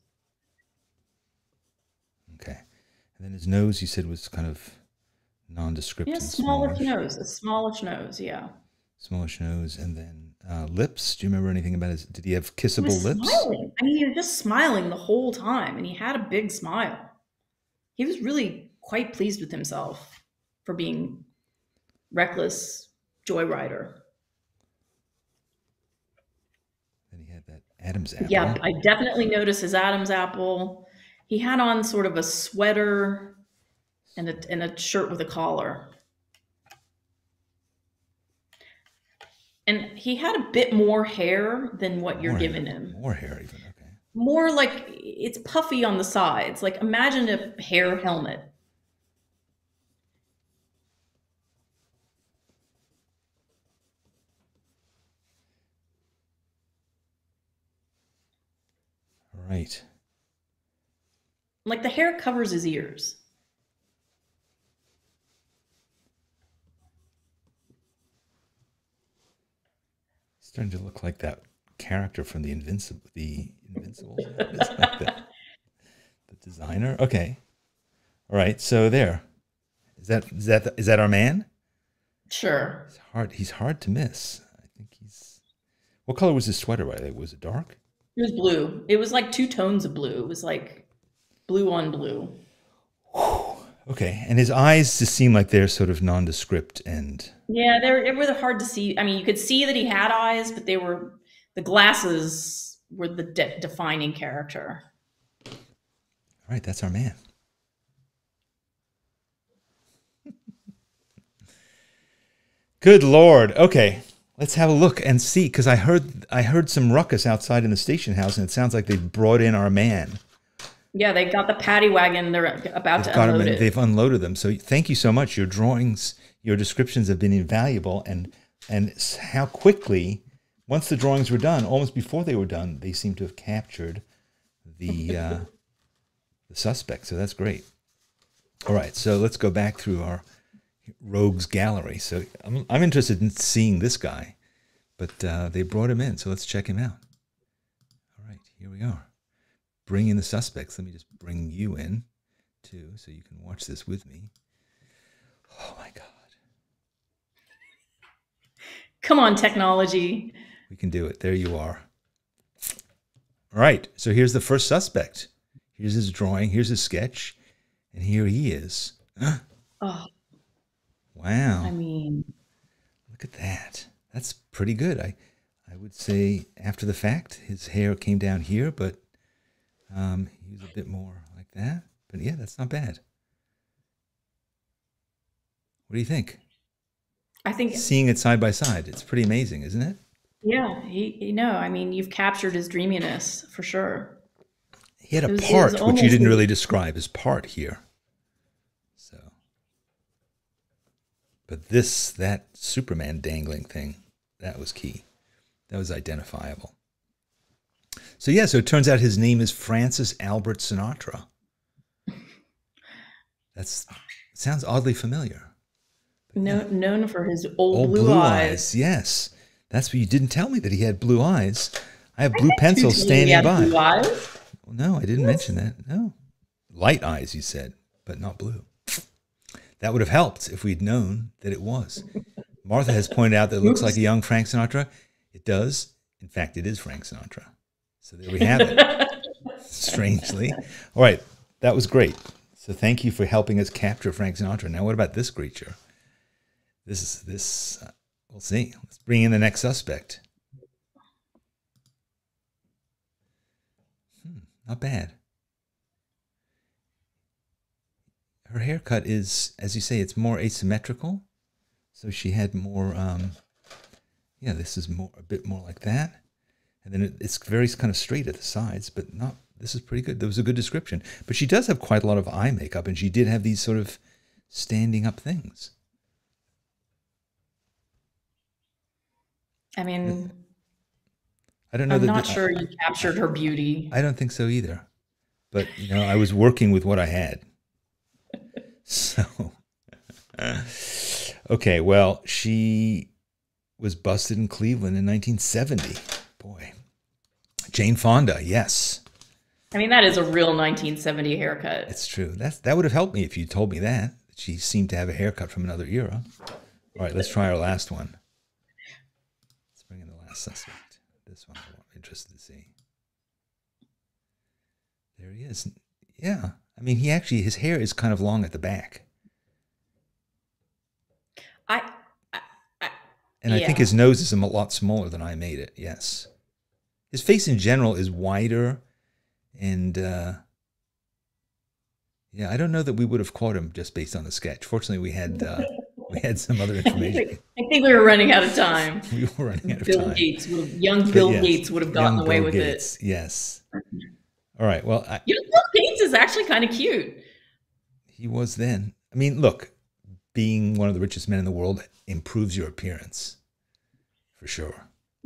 A: Okay. And then his nose, you said, was kind of nondescript
B: Yeah,
A: and
B: smallish
A: smallish.
B: nose. A smallish nose, yeah.
A: Smallish nose, and then uh, lips. Do you remember anything about his? Did he have
B: He
A: kissable
B: was
A: lips?
B: smiling. I mean, he was just smiling the whole time, and he had a big smile. He was really quite pleased with himself for being reckless joyrider.
A: Then he had that Adam's apple.
B: Yeah, I definitely noticed his Adam's apple. He had on sort of a sweater and a, and a shirt with a collar. And he had a bit more hair than what you're
A: More
B: giving
A: hair.
B: him.
A: More hair, even. Okay.
B: More like it's puffy on the sides. Like imagine a hair helmet.
A: All right.
B: Like the hair covers his ears.
A: Starting to look like that character from the Invincible, the Invincible, like the, the designer. Okay, all right. So there, is that is that is that our man?
B: Sure.
A: He's hard. He's hard to miss. I think he's. What color was his sweater? By the way, was it dark?
B: It was blue. It was like two tones of blue. It was like blue on blue.
A: Okay, and his eyes just seem like they're sort of nondescript and.
B: Yeah, they were, they were hard to see. I mean, you could see that he had eyes, but they were the glasses were the de- defining character.
A: All right, that's our man. Good Lord. Okay, let's have a look and see, because I heard I heard some ruckus outside in the station house, and it sounds like they've brought in our man.
B: Yeah, they got the paddy wagon. They're about
A: They've
B: to
A: got
B: unload
A: them and
B: it.
A: they've unloaded them. So thank you so much. Your drawings, your descriptions have been invaluable, and and how quickly, once the drawings were done, almost before they were done, they seem to have captured the uh, the suspect. So that's great. All right, so let's go back through our rogues gallery. So I'm I'm interested in seeing this guy, but uh, they brought him in, so let's check him out. All right, here we are. Bring in the suspects. Let me just bring you in too, so you can watch this with me. Oh my God.
B: Come on, technology.
A: We can do it. There you are. All right. So here's the first suspect. Here's his drawing. Here's his sketch. And here he is.
B: Oh,
A: Wow.
B: I mean,
A: Look at that. That's pretty good. I, I would say after the fact, his hair came down here, but um, he was a bit more like that. But yeah, that's not bad. What do you think?
B: I think,
A: Seeing it side by side, it's pretty amazing, isn't it?
B: yeah, he, you know, I mean, you've captured his dreaminess for sure.
A: He had a
B: It was- it
A: part,
B: was
A: which you
B: almost
A: didn't
B: like-
A: really describe, his part here. So, but this, that Superman dangling thing, that was key. That was identifiable. So yeah, so it turns out his name is Francis Albert Sinatra. That's sounds oddly familiar.
B: No, known for his old,
A: Old
B: blue,
A: blue
B: eyes.
A: eyes. Yes. That's what you didn't tell me, that he had blue eyes. I have
B: I
A: blue
B: think you
A: pencils
B: told me he
A: standing
B: had
A: by.
B: blue eyes.
A: Well, no, I didn't
B: Yes.
A: mention that. No. Light eyes, you said, but not blue. That would have helped if we'd known that it was. Martha has pointed out that it looks
B: Oops.
A: like a young Frank Sinatra. It does. In fact, it is Frank Sinatra. So there we have it. Strangely. All right. That was great. So thank you for helping us capture Frank Sinatra. Now, what about this creature? This is this. Uh, we'll see. Let's bring in the next suspect. Hmm, not bad. Her haircut is, as you say, it's more asymmetrical. So she had more, um, yeah, this is more a bit more like that. And then it, it's very kind of straight at the sides, but not, this is pretty good. There was a good description. But she does have quite a lot of eye makeup, and she did have these sort of standing up things.
B: I mean,
A: I don't know.
B: I'm
A: that
B: not
A: the,
B: sure
A: I,
B: you captured her beauty.
A: I don't think so either. But, you know, I was working with what I had. So, okay, well, she was busted in Cleveland in nineteen seventy. Boy. Jane Fonda, yes.
B: I mean, that is a real nineteen seventy haircut.
A: It's true. That's, that would have helped me if you told me that. She seemed to have a haircut from another era. All right, let's try our last one. Let's bring in the last suspect. This one I'm interested to see. There he is. Yeah. I mean, he actually, his hair is kind of long at the back.
B: I, I, I
A: And I
B: yeah.
A: think his nose is a lot smaller than I made it. Yes. His face in general is wider. And, uh, yeah, I don't know that we would have caught him just based on the sketch. Fortunately, we had, uh, we had some other information.
B: I think we were running out of time.
A: We were running out of
B: Bill
A: time.
B: Gates would have, young
A: But
B: Bill
A: yes,
B: Gates would have gotten
A: young
B: away
A: Bill
B: with
A: Gates,
B: it.
A: Yes. All right. Well, I,
B: You know, Bill Gates is actually kind of cute.
A: he was then. I mean, look, being one of the richest men in the world improves your appearance, for sure.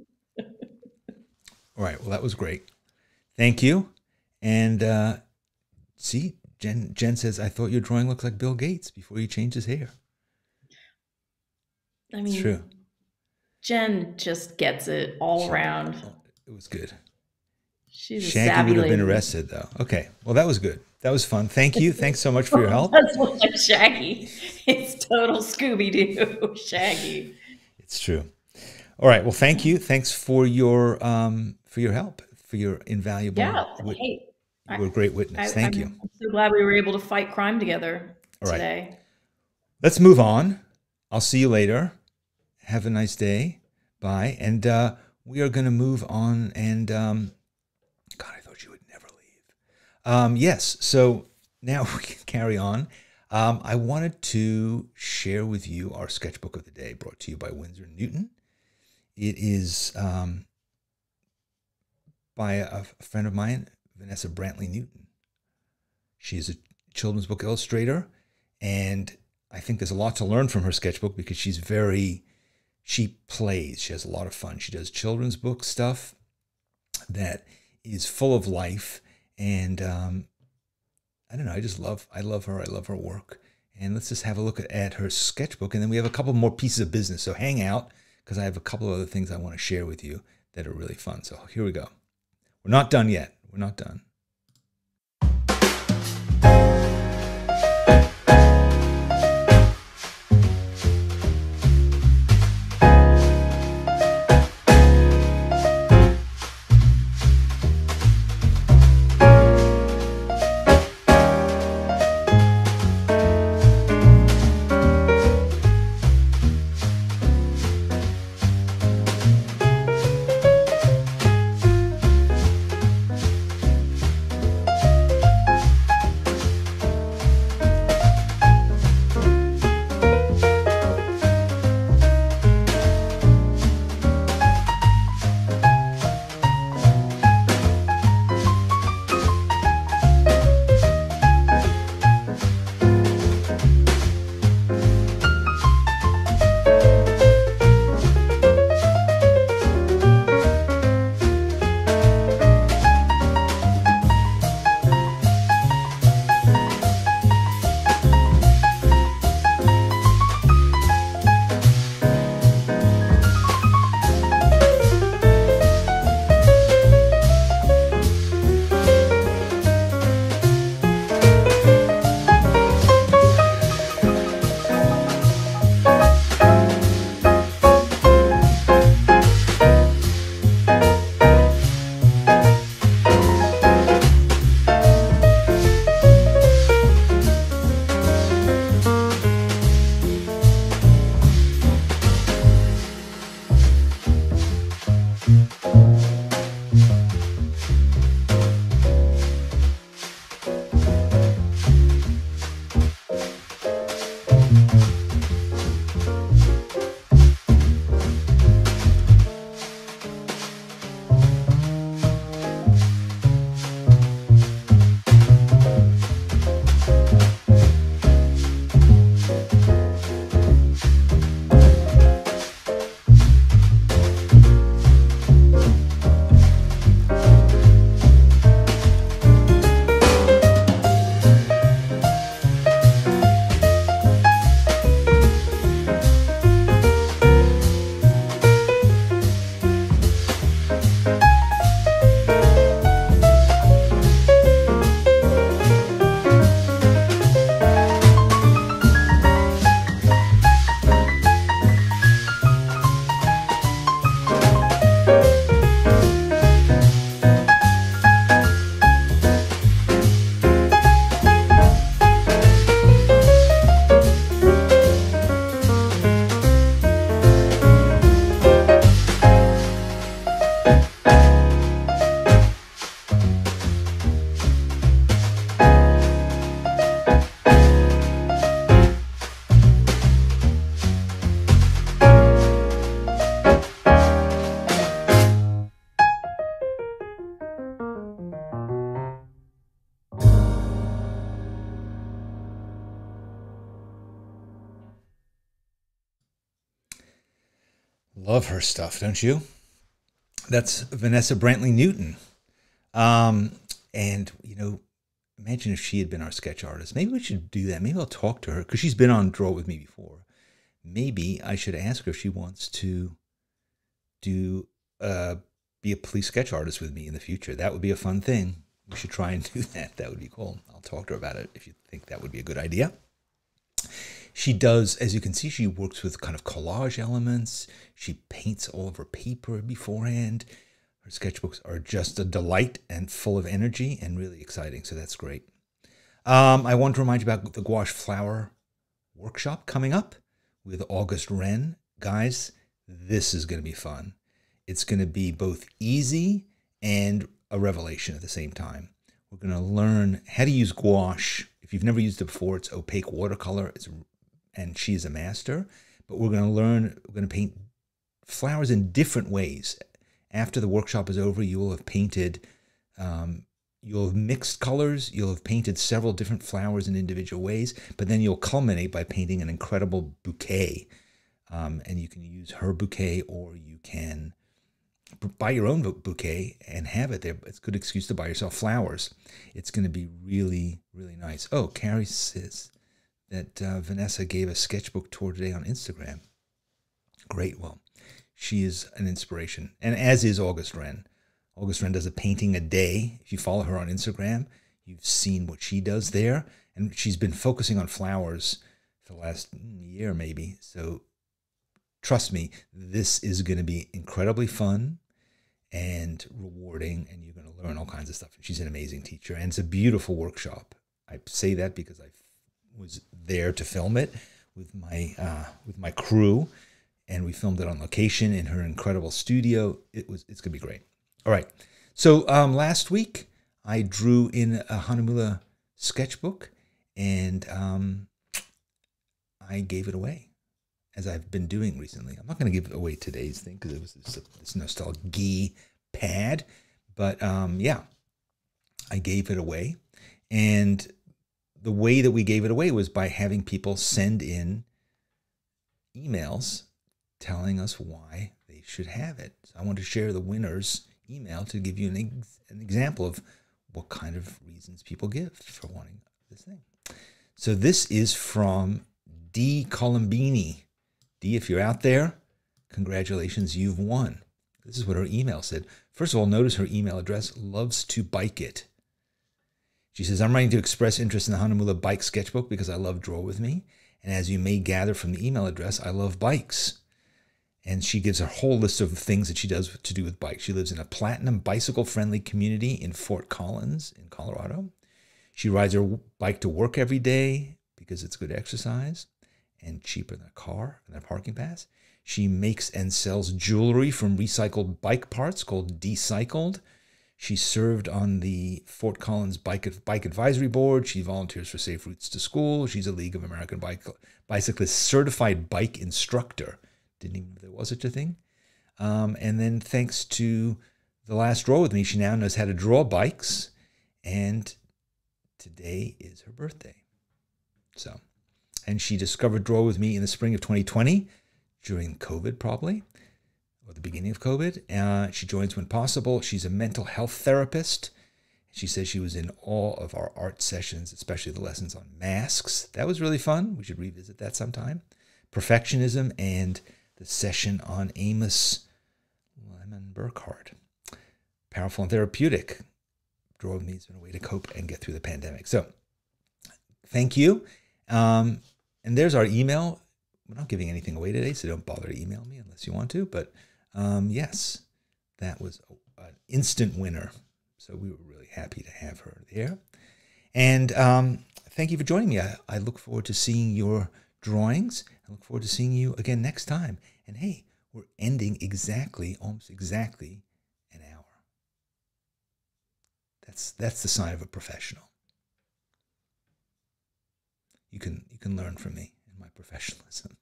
A: All right. Well, that was great. Thank you. And uh, see, Jen, Jen says, I thought your drawing looked like Bill Gates before you changed his hair.
B: I mean,
A: It's true.
B: Jen just gets it all around.
A: Oh, it was good.
B: She's a
A: Shaggy
B: savvy
A: would have been
B: lady.
A: arrested, though. Okay. Well, that was good. That was fun. Thank you. Thanks so much for your help.
B: That's what like Shaggy. It's total Scooby-Doo Shaggy.
A: It's true. All right. Well, thank you. Thanks for your um for your help, for your invaluable.
B: Yeah.
A: wit-
B: Hey,
A: you were a great witness.
B: I,
A: Thank
B: I'm,
A: you.
B: I'm so glad we were able to fight crime together
A: All right.
B: today.
A: Let's move on. I'll see you later. Have a nice day. Bye. And uh, we are going to move on. And um, God, I thought you would never leave. Um, yes. So now we can carry on. Um, I wanted to share with you our sketchbook of the day, brought to you by Winsor Newton. It is um, by a, a friend of mine, Vanessa Brantley Newton. She is a children's book illustrator, and I think there's a lot to learn from her sketchbook because she's very, she plays. She has a lot of fun. She does children's book stuff that is full of life, and um, I don't know. I just love, I love her. I love her work. And let's just have a look at, at her sketchbook, and then we have a couple more pieces of business. So hang out, because I have a couple of other things I want to share with you that are really fun. So here we go. We're not done yet. We're not done. Love her stuff, don't you? That's Vanessa Brantley Newton. Um, and, you know, imagine if she had been our sketch artist. Maybe we should do that. Maybe I'll talk to her because she's been on Draw With Me before. Maybe I should ask her if she wants to do uh, be a police sketch artist with me in the future. That would be a fun thing. We should try and do that. That would be cool. I'll talk to her about it if you think that would be a good idea. She does, as you can see, she works with kind of collage elements. She paints all of her paper beforehand. Her sketchbooks are just a delight and full of energy and really exciting, so that's great. Um, I want to remind you about the gouache flower workshop coming up with August Wren. Guys, this is going to be fun. It's going to be both easy and a revelation at the same time. We're going to learn how to use gouache. If you've never used it before, it's opaque watercolor. It's and she's a master, but we're going to learn, we're going to paint flowers in different ways. After the workshop is over, you will have painted, um, you'll have mixed colors, you'll have painted several different flowers in individual ways, but then you'll culminate by painting an incredible bouquet. Um, and you can use her bouquet, or you can buy your own bouquet and have it there. It's a good excuse to buy yourself flowers. It's going to be really, really nice. Oh, Carrie says that uh, Vanessa gave a sketchbook tour today on Instagram. Great. Well, she is an inspiration. And as is August Wren. August Wren does a painting a day. If you follow her on Instagram, you've seen what she does there. And she's been focusing on flowers for the last year, maybe. So trust me, this is going to be incredibly fun and rewarding, and you're going to learn all kinds of stuff. She's an amazing teacher, and it's a beautiful workshop. I say that because I was there to film it with my uh, with my crew, and we filmed it on location in her incredible studio. It was it's gonna be great. All right. So um, last week I drew in a Hahnemühle sketchbook, and um, I gave it away, as I've been doing recently. I'm not going to give away today's thing because it was this, this Nostalgie pad, but um, yeah, I gave it away, and the way that we gave it away was by having people send in emails telling us why they should have it. So I want to share the winner's email to give you an, ex an example of what kind of reasons people give for wanting this thing. So this is from D. Colombini. D, if you're out there, congratulations, you've won. This is what her email said. First of all, notice her email address, loves to bike it. She says, I'm writing to express interest in the Hahnemühle bike sketchbook because I love Draw With Me. And as you may gather from the email address, I love bikes. And she gives a whole list of things that she does to do with bikes. She lives in a platinum bicycle-friendly community in Fort Collins in Colorado. She rides her bike to work every day because it's good exercise and cheaper than a car and a parking pass. She makes and sells jewelry from recycled bike parts called Decycled. She served on the Fort Collins Bike, Bike Advisory Board. She volunteers for Safe Routes to School. She's a League of American Bike, Bicyclists certified bike instructor. Didn't even know there was such a thing. Um, and then thanks to the last Draw With Me, she now knows how to draw bikes. And today is her birthday. So, and she discovered Draw With Me in the spring of twenty twenty, during COVID probably, or the beginning of COVID. Uh, she joins when possible. She's a mental health therapist. She says she was in all of our art sessions, especially the lessons on masks. That was really fun. We should revisit that sometime. Perfectionism and the session on Amos Lemon Burkhardt. Powerful and therapeutic. Draw With Me has been a way to cope and get through the pandemic. So thank you. Um, and there's our email. We're not giving anything away today, so don't bother to email me unless you want to. But um, yes, that was an instant winner. So we were really happy to have her there. And um, thank you for joining me. I, I look forward to seeing your drawings. I look forward to seeing you again next time. And hey, we're ending exactly, almost exactly an hour. That's that's the sign of a professional. You can you can learn from me and my professionalism.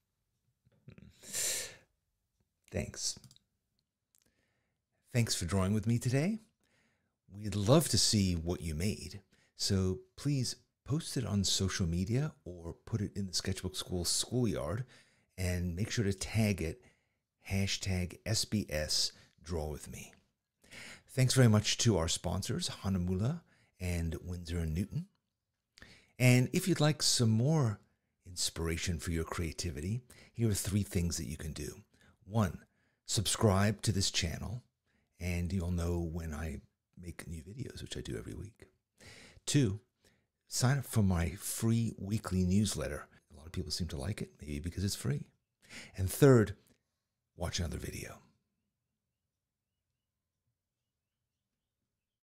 A: Thanks. Thanks for drawing with me today. We'd love to see what you made. So please post it on social media or put it in the Sketchbook School schoolyard, and make sure to tag it hashtag S B S Draw With Me. Thanks very much to our sponsors, Hahnemühle and Windsor and Newton. And if you'd like some more inspiration for your creativity, here are three things that you can do. One, subscribe to this channel, and you'll know when I make new videos, which I do every week. Two, sign up for my free weekly newsletter. A lot of people seem to like it, maybe because it's free. And third, watch another video.